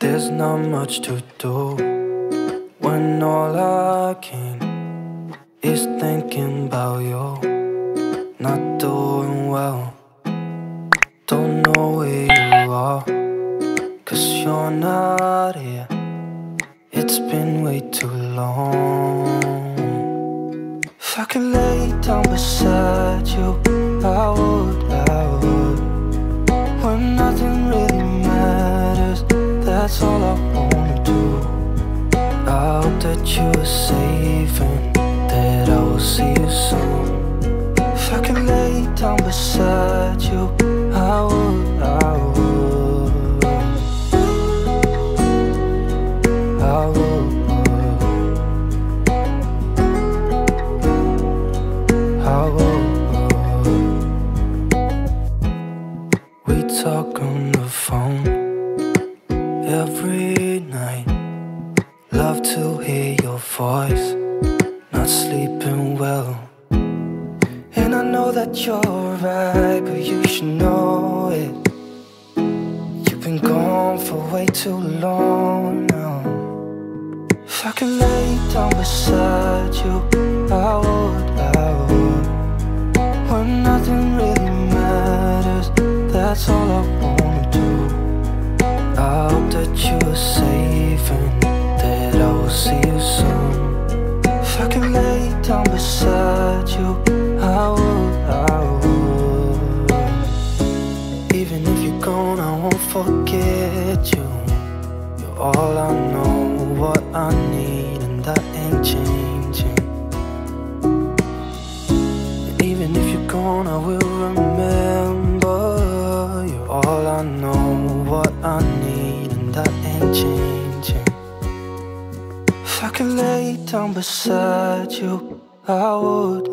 There's not much to do when all I can is thinking about you. Not doing well, don't know where you are, 'cause you're not here. It's been way too long. If I could lay down beside you, I would. When nothing really matters, that's all I wanna do. I hope that you are safe and that I will see you soon. If I could lay down beside you, I would. I would. We talk on the phone every night. Love to hear your voice. Not sleeping well, and I know that you're right, but you should know it. You've been gone for way too long now. If I could lay down beside you, I would. When nothing really matters, that's all I wanna do. I hope that you are safe and that I will see you soon. If I could lay down beside you, I would. Even if you're gone, I won't forget you. You're all I know, what I need, and that ain't changing. And even if you're gone, I will remember. You're all I know, what I need, and that ain't changing. If I could lay down beside you, I would.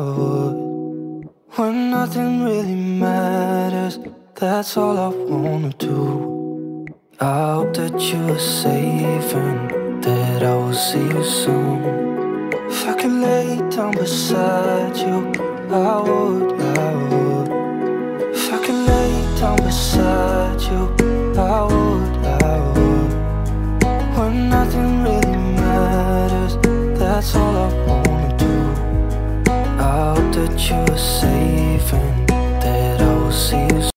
When nothing really matters, that's all I wanna do. I hope that you are safe and that I will see you soon. If I could lay down beside you, I would. If I could lay down beside you, I would. When nothing really matters, that's all I wanna do. I hope that you are safe